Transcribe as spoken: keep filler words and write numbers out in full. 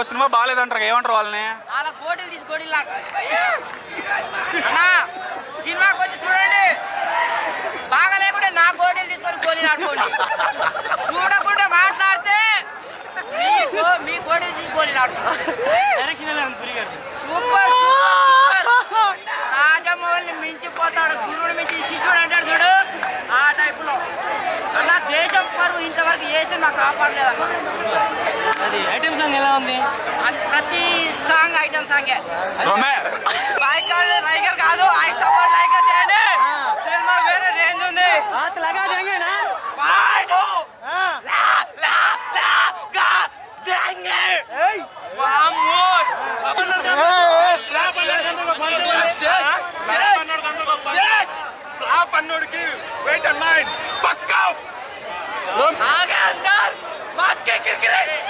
Cinema బాగాలేదంటారు, ఏమంటారు వాళ్ళని? అలా గోడీలు తీసి గోడీలు అన్నా సినిమాకి వచ్చి చూడండి, బాగా లేకుంటే నా గోడీలు తీసుకొని గోళీలు ఆడుకోండి, చూడకుండా మాట్లాడితే మీ గో మీ గోడీలు తీసి గోళీలు ఆడుకోండి. సూపర్ సూపర్ రాజమౌళిని మించిపోతాడు, గురువుని మించి శిష్యుడు అంటాడు చూడు, ఆ టైపులో అన్న దేశం పరువు ఇంతవరకు ఏ సినిమా కాపాడలేదన్న. అది ఐటమ్ సాంగ్ ఎలా ఉంది? ప్రతి సాంగ్ ఐటమ్ సాంగే. లైకర్ కాదు, ఐ సపోర్ట్ లైకర్ చేయండి, సినిమా వేరే రేంజ్ ఉంది. పన్నోడికి wait and mind fuck off आगे अंदर बात के किरकिरे